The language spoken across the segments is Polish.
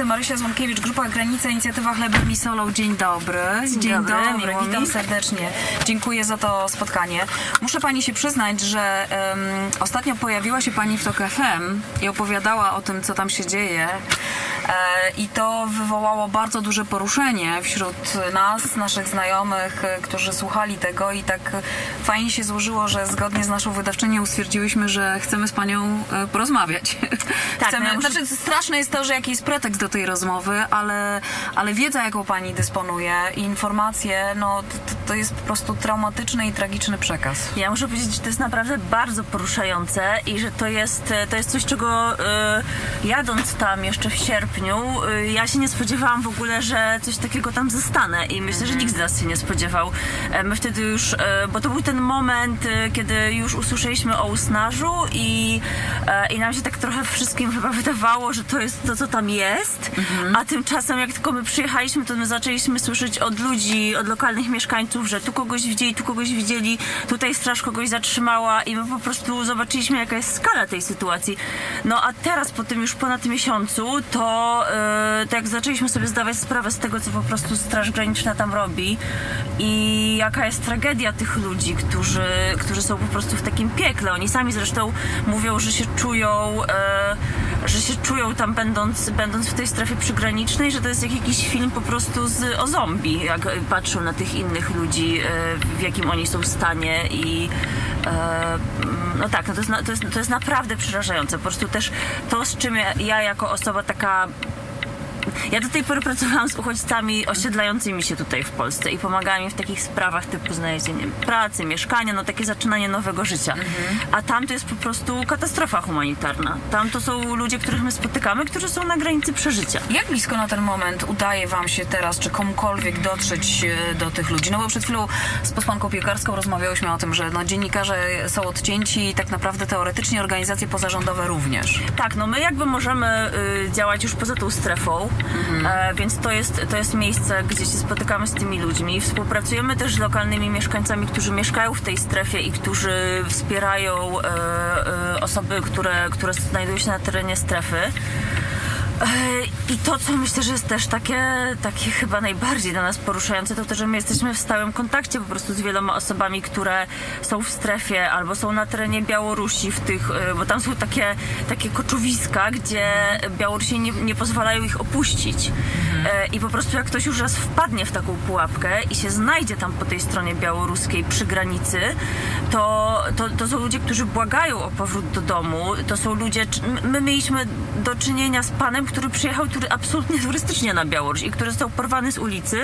Marysia Złomkiewicz, Grupa Granica, Inicjatywa Chlebem i Solą. Dzień dobry. Dzień dobry. Witam serdecznie. Dziękuję za to spotkanie. Muszę pani się przyznać, że ostatnio pojawiła się pani w TOK FM i opowiadała o tym, co tam się dzieje. I to wywołało bardzo duże poruszenie wśród nas, naszych znajomych, którzy słuchali tego i tak fajnie się złożyło, że zgodnie z naszą wydawczynią stwierdziłyśmy, że chcemy z panią porozmawiać. Tak, Znaczy, straszne jest to, że jakiś jest pretekst do tej rozmowy, ale wiedza, jaką pani dysponuje i informacje, no to jest po prostu traumatyczny i tragiczny przekaz. Ja muszę powiedzieć, że to jest naprawdę bardzo poruszające i że to jest coś, czego jadąc tam jeszcze w sierpniu, ja się nie spodziewałam w ogóle, że coś takiego tam zostanę i myślę, że nikt z nas się nie spodziewał. My wtedy już, bo to był ten moment, kiedy już usłyszeliśmy o Usnarzu i nam się tak trochę wszystkim chyba wydawało, że to jest to, co tam jest, a tymczasem jak tylko my przyjechaliśmy, to my zaczęliśmy słyszeć od ludzi, od lokalnych mieszkańców, że tu kogoś widzieli, tutaj straż kogoś zatrzymała i my po prostu zobaczyliśmy, jaka jest skala tej sytuacji. No a teraz po tym już ponad miesiącu, to jak zaczęliśmy sobie zdawać sprawę z tego, co po prostu Straż Graniczna tam robi i jaka jest tragedia tych ludzi, którzy są po prostu w takim piekle. Oni sami zresztą mówią, że się czują tam będąc w tej strefie przygranicznej, że to jest jak jakiś film po prostu o zombie, jak patrzą na tych innych ludzi, w jakim oni są stanie i no tak, no to jest naprawdę przerażające. Po prostu też to, z czym ja jako osoba taka... Ja do tej pory pracowałam z uchodźcami osiedlającymi się tutaj w Polsce i pomagałam im w takich sprawach typu znalezienie pracy, mieszkania, no takie zaczynanie nowego życia. A tam to jest po prostu katastrofa humanitarna. Tam to są ludzie, których my spotykamy, którzy są na granicy przeżycia. Jak blisko na ten moment udaje wam się teraz, czy komukolwiek dotrzeć do tych ludzi? No bo przed chwilą z posłanką Piekarską rozmawiałyśmy o tym, że no, dziennikarze są odcięci i tak naprawdę teoretycznie organizacje pozarządowe również. Tak, no my jakby możemy działać już poza tą strefą, więc to jest miejsce, gdzie się spotykamy z tymi ludźmi. Współpracujemy też z lokalnymi mieszkańcami, którzy mieszkają w tej strefie i którzy wspierają osoby, które znajdują się na terenie strefy. I to, co myślę, że jest też takie chyba najbardziej dla nas poruszające, to że my jesteśmy w stałym kontakcie po prostu z wieloma osobami, które są w strefie albo są na terenie Białorusi, bo tam są takie koczowiska, gdzie Białorusini nie pozwalają ich opuścić. I po prostu jak ktoś już raz wpadnie w taką pułapkę i się znajdzie tam po tej stronie białoruskiej przy granicy, to są ludzie, którzy błagają o powrót do domu. To są ludzie... My mieliśmy do czynienia z panem, który przyjechał absolutnie turystycznie na Białoruś i który został porwany z ulicy,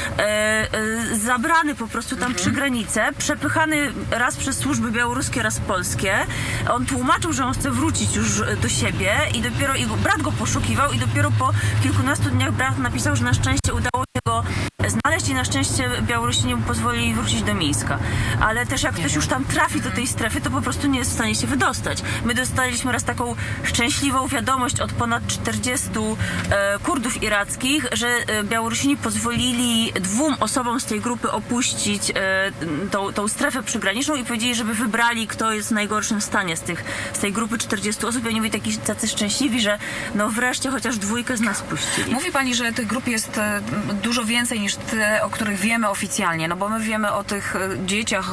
zabrany po prostu tam przy granicę, przepychany raz przez służby białoruskie, raz polskie. On tłumaczył, że on chce wrócić już do siebie i dopiero brat go poszukiwał i dopiero po kilkunastu dniach brat napisał, że na szczęście udało się go znaleźć i na szczęście Białorusini mu pozwolili wrócić do Mińska. Ale też jak ktoś już tam trafi do tej strefy, to po prostu nie jest w stanie się wydostać. My dostaliśmy raz taką szczęśliwą wiadomość od ponad 40 Kurdów irackich, że Białorusini pozwolili 2 osobom z tej grupy opuścić tą strefę przygraniczną i powiedzieli, żeby wybrali, kto jest w najgorszym stanie z tej grupy 40 osób. I oni byli tacy szczęśliwi, że no wreszcie chociaż 2 z nas puścili. Mówi pani, że tych grup jest dużo więcej niż te, o których wiemy oficjalnie, no bo my wiemy o tych dzieciach,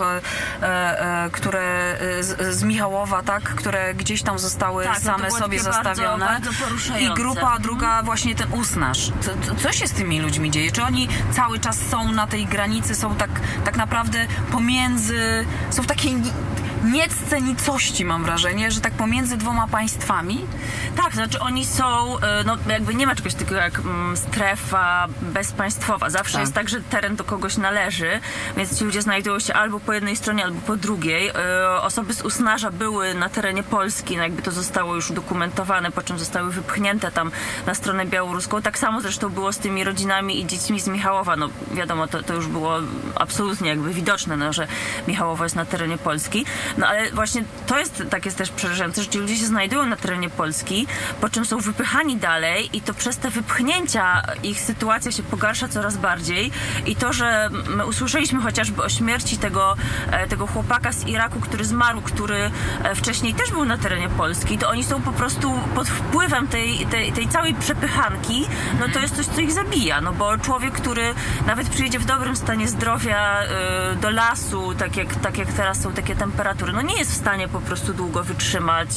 które z Michałowa, tak, które gdzieś tam zostały same sobie zostawione. Bardzo I grupa druga właśnie ten Usnarz. Co się z tymi ludźmi dzieje? Czy oni cały czas są na tej granicy, są tak naprawdę pomiędzy, są w takiej niecce nicości, mam wrażenie, że tak pomiędzy 2 państwami? Tak, znaczy oni są, no jakby nie ma czegoś takiego jak strefa bezpaństwowa. Zawsze jest tak, że teren do kogoś należy, więc ci ludzie znajdują się albo po jednej stronie, albo po drugiej. Osoby z Usnarza były na terenie Polski, no jakby to zostało już udokumentowane, po czym zostały wypchnięte tam na stronę białoruską. Tak samo zresztą było z tymi rodzinami i dziećmi z Michałowa. No wiadomo, to już było absolutnie jakby widoczne, no, że Michałowo jest na terenie Polski. No ale właśnie to jest też przerażające, że ci ludzie się znajdują na terenie Polski, po czym są wypychani dalej i to przez te wypchnięcia ich sytuacja się pogarsza coraz bardziej i to, że my usłyszeliśmy chociażby o śmierci tego chłopaka z Iraku, który zmarł, który wcześniej też był na terenie Polski, to oni są po prostu pod wpływem tej całej przepychanki, no to jest coś, co ich zabija, no bo człowiek, który nawet przyjedzie w dobrym stanie zdrowia do lasu, tak jak teraz są takie temperatury, no nie jest w stanie po prostu długo wytrzymać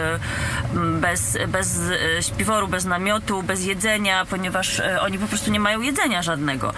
bez śpiworu, bez namiotu, bez jedzenia, ponieważ oni po prostu nie mają jedzenia żadnego.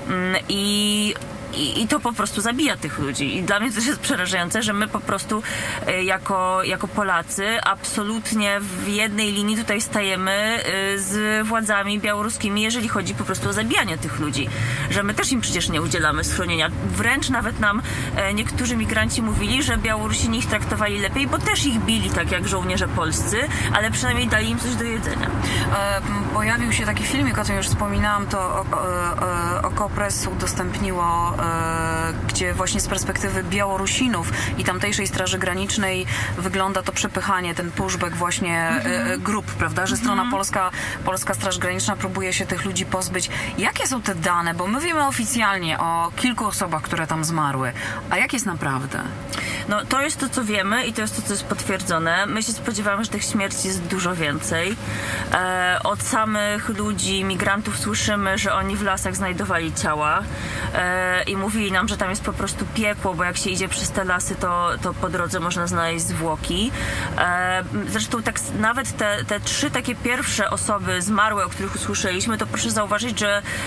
I to po prostu zabija tych ludzi. I dla mnie to też jest przerażające, że my po prostu jako Polacy absolutnie w jednej linii tutaj stajemy z władzami białoruskimi, jeżeli chodzi po prostu o zabijanie tych ludzi. Że my też im przecież nie udzielamy schronienia. Wręcz nawet nam niektórzy migranci mówili, że Białorusini ich traktowali lepiej, bo też ich bili tak jak żołnierze polscy, ale przynajmniej dali im coś do jedzenia. Pojawił się taki filmik, o którym już wspominałam, to Okopres udostępniło, gdzie właśnie z perspektywy Białorusinów i tamtejszej Straży Granicznej wygląda to przepychanie, ten pushback właśnie grup, prawda, że strona polska Straż Graniczna próbuje się tych ludzi pozbyć. Jakie są te dane? Bo my wiemy oficjalnie o kilku osobach, które tam zmarły. A jak jest naprawdę? No to jest to, co wiemy i to jest to, co jest potwierdzone. My się spodziewamy, że tych śmierci jest dużo więcej. Od samych ludzi, migrantów słyszymy, że oni w lasach znajdowali ciała i mówili nam, że tam jest po prostu piekło, bo jak się idzie przez te lasy, to po drodze można znaleźć zwłoki. Zresztą tak nawet te trzy takie pierwsze osoby zmarłe, o których usłyszeliśmy, to proszę zauważyć,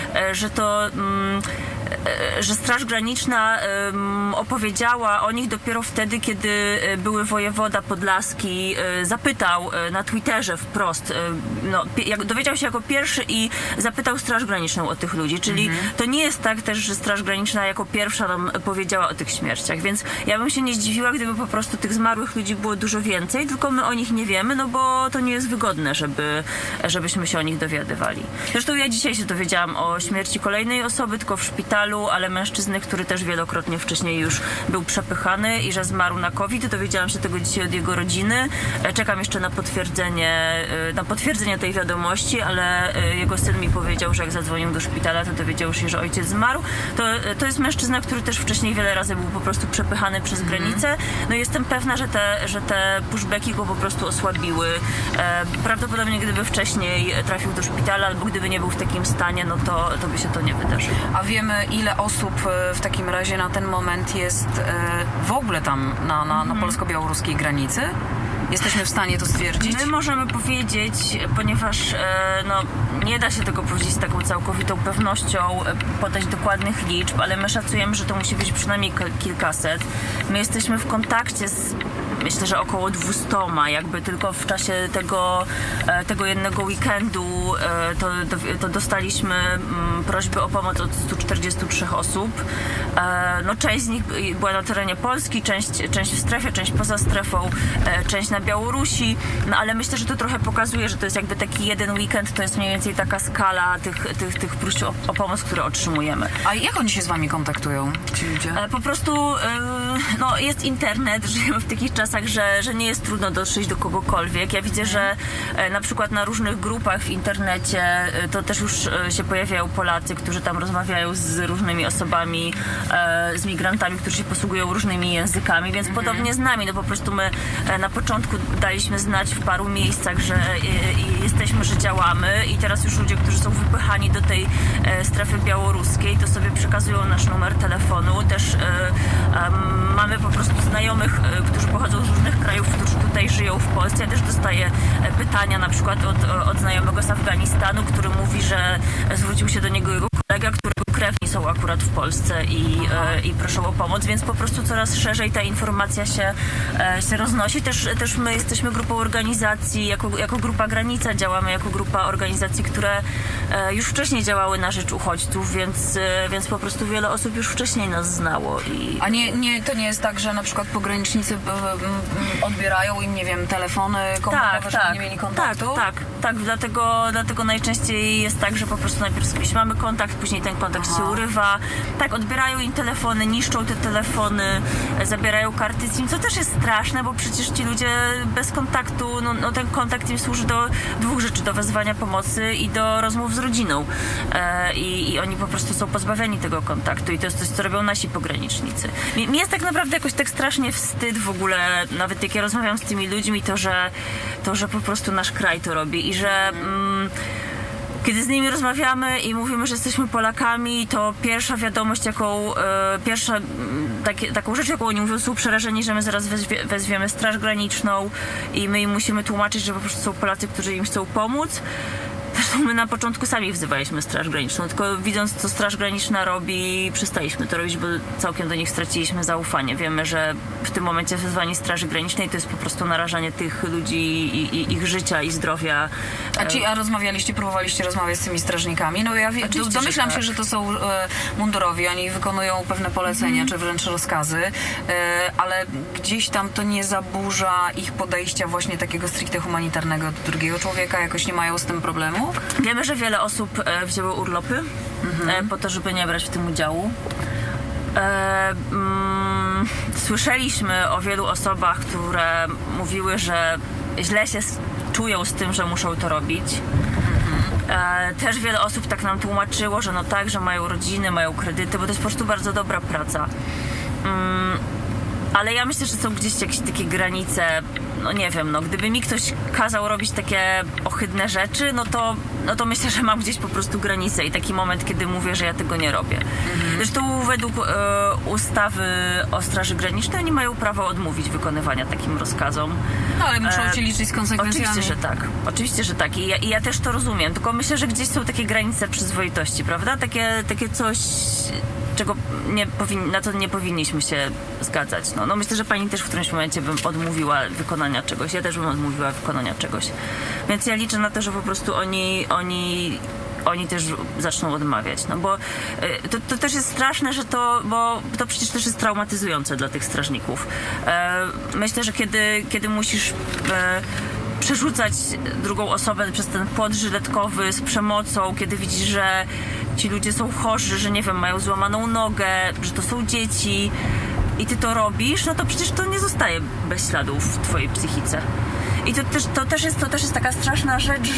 że Straż Graniczna opowiedziała o nich dopiero wtedy, kiedy były wojewoda podlaski zapytał na Twitterze wprost, dowiedział się jako pierwszy i zapytał Straż Graniczną o tych ludzi, czyli to nie jest tak też, że Straż Graniczna jako pierwsza nam powiedziała o tych śmierciach, więc ja bym się nie zdziwiła, gdyby po prostu tych zmarłych ludzi było dużo więcej, tylko my o nich nie wiemy, no bo to nie jest wygodne, żebyśmy się o nich dowiadywali. Zresztą ja dzisiaj się dowiedziałam o śmierci kolejnej osoby, tylko w szpitalu, ale mężczyzny, który też wielokrotnie wcześniej już był przepychany i że zmarł na COVID. Dowiedziałam się tego dzisiaj od jego rodziny. Czekam jeszcze na potwierdzenie tej wiadomości, ale jego syn mi powiedział, że jak zadzwonił do szpitala, to dowiedział się, że ojciec zmarł. To jest mężczyzna, który też wcześniej wiele razy był po prostu przepychany przez granicę. No i jestem pewna, że te pushbacki go po prostu osłabiły. Prawdopodobnie gdyby wcześniej trafił do szpitala albo gdyby nie był w takim stanie, no to by się to nie wydarzyło. A wiemy, ile osób w takim razie na ten moment jest w ogóle tam na polsko-białoruskiej granicy? Jesteśmy w stanie to stwierdzić? My możemy powiedzieć, ponieważ nie da się tego powiedzieć z taką całkowitą pewnością, podać dokładnych liczb, ale my szacujemy, że to musi być przynajmniej kilkaset. My jesteśmy w kontakcie z, myślę, że około 200, jakby tylko w czasie tego jednego weekendu to dostaliśmy prośby o pomoc od 143 osób. Część z nich była na terenie Polski, część w strefie, część poza strefą, część na Białorusi, ale myślę, że to trochę pokazuje, że to jest jakby taki jeden weekend, to jest mniej więcej taka skala tych próśb o pomoc, które otrzymujemy. A jak oni się z wami kontaktują, ci ludzie? Po prostu jest internet, żyjemy w takich czasach, że nie jest trudno dotrzeć do kogokolwiek. Ja widzę, że na przykład na różnych grupach w internecie to też już się pojawiają Polacy, którzy tam rozmawiają z różnymi osobami, z migrantami, którzy się posługują różnymi językami, więc podobnie z nami. Po prostu my na początku daliśmy znać w paru miejscach, że jesteśmy, że działamy i teraz już ludzie, którzy są wypychani do tej strefy białoruskiej, to sobie przekazują nasz numer telefonu. Też mamy po prostu znajomych, którzy pochodzą z różnych krajów, którzy tutaj żyją w Polsce. Ja też dostaję pytania na przykład od znajomego z Afganistanu, który mówi, że zwrócił się do niego jego kolega, którego krewni są akurat w Polsce i proszą o pomoc, więc po prostu coraz szerzej ta informacja się roznosi. Też my jesteśmy grupą organizacji, jako Grupa Granica działamy jako grupa organizacji, które już wcześniej działały na rzecz uchodźców, więc po prostu wiele osób już wcześniej nas znało. A to nie jest tak, że na przykład pogranicznicy odbierają im, nie wiem, telefony komórkowe, żeby nie mieli kontaktu? Tak. Dlatego najczęściej jest tak, że po prostu najpierw z kimś mamy kontakt, później ten kontakt się urywa. Tak, odbierają im telefony, niszczą te telefony, zabierają karty SIM, co też jest straszne, bo przecież ci ludzie bez kontaktu, no ten kontakt im służy do dwóch rzeczy, do wezwania pomocy i do rozmów z rodziną. I oni po prostu są pozbawieni tego kontaktu i to jest coś, co robią nasi pogranicznicy. Mi jest tak naprawdę jakoś tak strasznie wstyd w ogóle, nawet jak ja rozmawiam z tymi ludźmi, to, że po prostu nasz kraj to robi i że kiedy z nimi rozmawiamy i mówimy, że jesteśmy Polakami, to pierwsza wiadomość, taką rzecz, jaką oni mówią, są przerażeni, że my zaraz wezwiemy Straż Graniczną i my im musimy tłumaczyć, że po prostu są Polacy, którzy im chcą pomóc. Zresztą my na początku sami wzywaliśmy Straż Graniczną, tylko widząc, co Straż Graniczna robi, przestaliśmy to robić, bo całkiem do nich straciliśmy zaufanie. Wiemy, że w tym momencie wezwanie Straży Granicznej to jest po prostu narażanie tych ludzi i ich życia i zdrowia. A rozmawialiście, próbowaliście rozmawiać z tymi strażnikami? No ja domyślam się, że to są mundurowi, oni wykonują pewne polecenia, czy wręcz rozkazy, ale gdzieś tam to nie zaburza ich podejścia właśnie takiego stricte humanitarnego do drugiego człowieka? Jakoś nie mają z tym problemu? Wiemy, że wiele osób wzięło urlopy po to, żeby nie brać w tym udziału. Słyszeliśmy o wielu osobach, które mówiły, że źle się czują z tym, że muszą to robić. Też wiele osób tak nam tłumaczyło, że no tak, że mają rodziny, mają kredyty, bo to jest po prostu bardzo dobra praca. Ale ja myślę, że są gdzieś jakieś takie granice, no nie wiem, no gdyby mi ktoś kazał robić takie ohydne rzeczy, no to myślę, że mam gdzieś po prostu granicę i taki moment, kiedy mówię, że ja tego nie robię. Zresztą według ustawy o Straży Granicznej oni mają prawo odmówić wykonywania takim rozkazom. No ale muszą się liczyć z konsekwencjami. Oczywiście, że tak. I ja też to rozumiem, tylko myślę, że gdzieś są takie granice przyzwoitości, prawda? Takie coś, na co nie powinniśmy się zgadzać. No myślę, że pani też w którymś momencie bym odmówiła wykonania czegoś. Ja też bym odmówiła wykonania czegoś. Więc ja liczę na to, że po prostu oni też zaczną odmawiać. No bo to też jest straszne, bo to przecież też jest traumatyzujące dla tych strażników. Myślę, że kiedy musisz przerzucać drugą osobę przez ten płot żyletkowy z przemocą, kiedy widzisz, że ci ludzie są chorzy, że nie wiem, mają złamaną nogę, że to są dzieci i ty to robisz, no to przecież to nie zostaje bez śladów w twojej psychice. I to też jest taka straszna rzecz,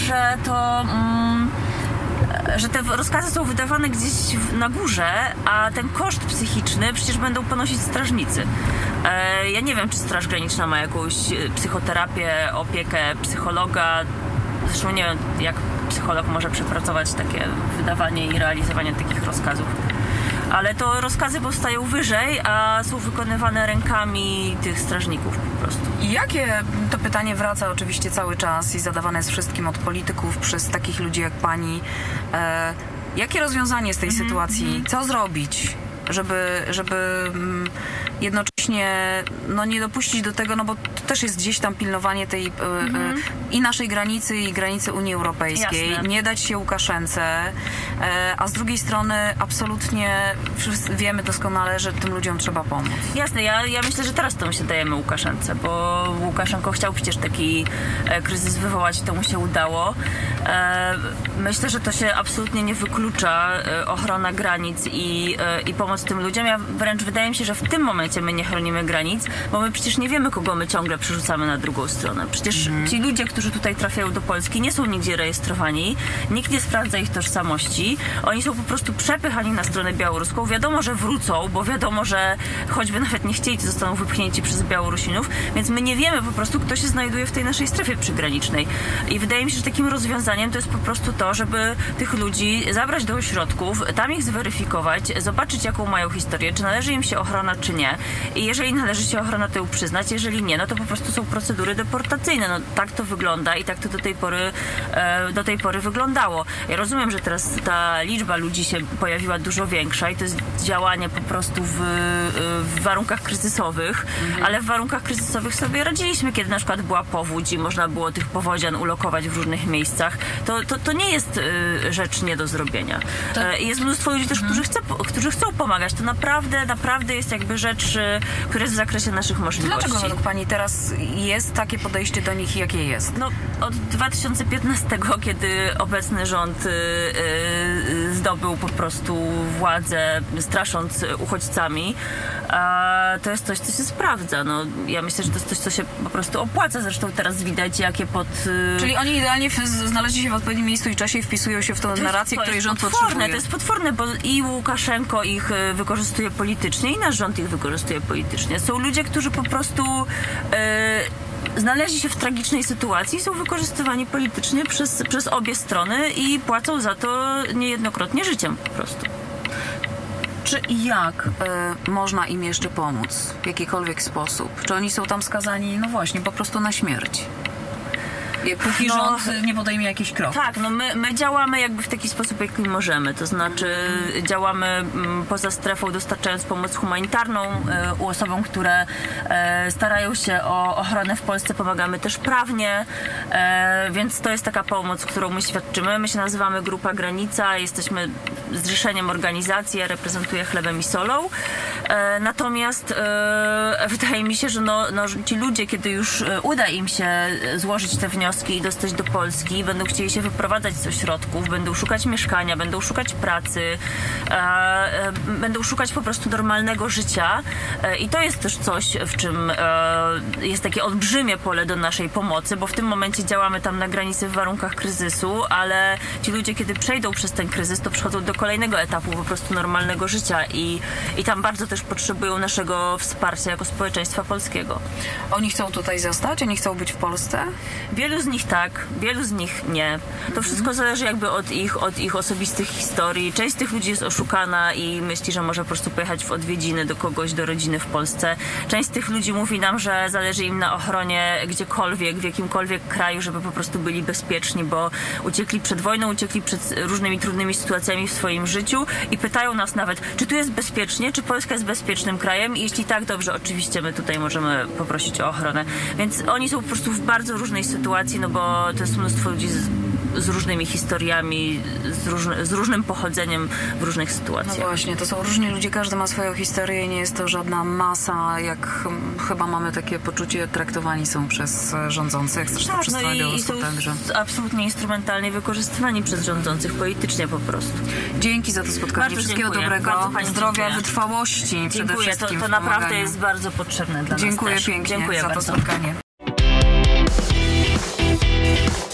że te rozkazy są wydawane gdzieś na górze, a ten koszt psychiczny przecież będą ponosić strażnicy. Ja nie wiem, czy Straż Graniczna ma jakąś psychoterapię, opiekę, psychologa. Zresztą nie wiem, jak psycholog może przepracować takie wydawanie i realizowanie takich rozkazów. Ale to rozkazy powstają wyżej, a są wykonywane rękami tych strażników po prostu. I jakie, to pytanie wraca oczywiście cały czas i zadawane jest wszystkim od polityków przez takich ludzi jak pani. Jakie rozwiązanie z tej sytuacji? Co zrobić, żeby jednocześnie nie dopuścić do tego, no bo to też jest gdzieś tam pilnowanie tej i naszej granicy, i granicy Unii Europejskiej. Jasne. Nie dać się Łukaszence, a z drugiej strony absolutnie wszyscy wiemy doskonale, że tym ludziom trzeba pomóc. Jasne, ja myślę, że teraz to my się dajemy Łukaszence, bo Łukaszenko chciał przecież taki kryzys wywołać i to mu się udało. Myślę, że to się absolutnie nie wyklucza, ochrona granic i pomoc tym ludziom. Wręcz wydaje mi się, że w tym momencie my nie chronimy granic, bo my przecież nie wiemy, kogo my ciągle przerzucamy na drugą stronę. Przecież ci ludzie, którzy tutaj trafiają do Polski, nie są nigdzie rejestrowani, nikt nie sprawdza ich tożsamości, oni są po prostu przepychani na stronę białoruską. Wiadomo, że wrócą, bo wiadomo, że choćby nawet nie chcieli, to zostaną wypchnięci przez Białorusinów, więc my nie wiemy po prostu, kto się znajduje w tej naszej strefie przygranicznej. I wydaje mi się, że takim rozwiązaniem to jest po prostu to, żeby tych ludzi zabrać do ośrodków, tam ich zweryfikować, zobaczyć, jaką mają historię, czy należy im się ochrona, czy nie. I jeżeli należy się ochrona, to ją przyznać, jeżeli nie, no to po prostu są procedury deportacyjne. No tak to wygląda i tak to do tej pory wyglądało. Ja rozumiem, że teraz ta liczba ludzi się pojawiła dużo większa i to jest działanie po prostu w warunkach kryzysowych, ale w warunkach kryzysowych sobie radziliśmy, kiedy na przykład była powódź i można było tych powodzian ulokować w różnych miejscach. To nie jest rzecz nie do zrobienia. I jest mnóstwo ludzi też, którzy chcą pomagać pomagać. To naprawdę jest jakby rzecz, która jest w zakresie naszych możliwości. Dlaczego według pani teraz jest takie podejście do nich, jakie jest? No, od 2015, kiedy obecny rząd zdobył po prostu władzę, strasząc uchodźcami, to jest coś, co się sprawdza. No, ja myślę, że to jest coś, co się po prostu opłaca. Zresztą teraz widać, jakie Czyli oni idealnie znaleźli się w odpowiednim miejscu i czasie i wpisują się w tą narrację, której rząd potrzebuje. To jest potworne, bo i Łukaszenko ich wykorzystuje politycznie, i nasz rząd ich wykorzystuje politycznie. Są ludzie, którzy po prostu znaleźli się w tragicznej sytuacji i są wykorzystywani politycznie przez obie strony i płacą za to niejednokrotnie życiem po prostu. Czy i jak można im jeszcze pomóc w jakikolwiek sposób? Czy oni są tam skazani, no właśnie, po prostu na śmierć? Póki rząd nie podejmie jakiś krok. Tak, no my działamy jakby w taki sposób, jaki możemy. To znaczy działamy poza strefą, dostarczając pomoc humanitarną osobom, które starają się o ochronę w Polsce. Pomagamy też prawnie, więc to jest taka pomoc, którą my świadczymy. My się nazywamy Grupa Granica, jesteśmy zrzeszeniem organizacji, ja reprezentuję Chlebem i Solą. Natomiast wydaje mi się, że ci ludzie, kiedy już uda im się złożyć te wnioski i dostać do Polski, będą chcieli się wyprowadzać z ośrodków, będą szukać mieszkania, będą szukać pracy, będą szukać po prostu normalnego życia i to jest też coś, w czym jest takie olbrzymie pole do naszej pomocy, bo w tym momencie działamy tam na granicy w warunkach kryzysu, ale ci ludzie, kiedy przejdą przez ten kryzys, to przechodzą do kolejnego etapu po prostu normalnego życia i tam bardzo też potrzebują naszego wsparcia jako społeczeństwa polskiego. Oni chcą tutaj zostać? Oni chcą być w Polsce? Wielu z nich tak, wielu z nich nie. To wszystko zależy jakby od ich osobistych historii. Część z tych ludzi jest oszukana i myśli, że może po prostu pojechać w odwiedziny do kogoś, do rodziny w Polsce. Część z tych ludzi mówi nam, że zależy im na ochronie gdziekolwiek, w jakimkolwiek kraju, żeby po prostu byli bezpieczni, bo uciekli przed wojną, uciekli przed różnymi trudnymi sytuacjami w swoim życiu i pytają nas nawet, czy tu jest bezpiecznie, czy Polska jest bezpiecznym krajem i jeśli tak, dobrze, oczywiście my tutaj możemy poprosić o ochronę. Więc oni są po prostu w bardzo różnej sytuacji, no bo to jest mnóstwo ludzi z różnymi historiami, z różnym pochodzeniem w różnych sytuacjach. No właśnie, to są różni ludzie, każdy ma swoją historię, nie jest to żadna masa, jak chyba mamy takie poczucie, traktowani są przez rządzących, zresztą tak, przez no i są absolutnie instrumentalnie wykorzystywani przez rządzących politycznie po prostu. Dzięki za to spotkanie. Bardzo Wszystkiego dziękuję. dobrego, zdrowia, dziękuję. Wytrwałości przede wszystkim. To naprawdę jest bardzo potrzebne dla nas. Dziękuję pięknie Dziękuję za bardzo. to spotkanie.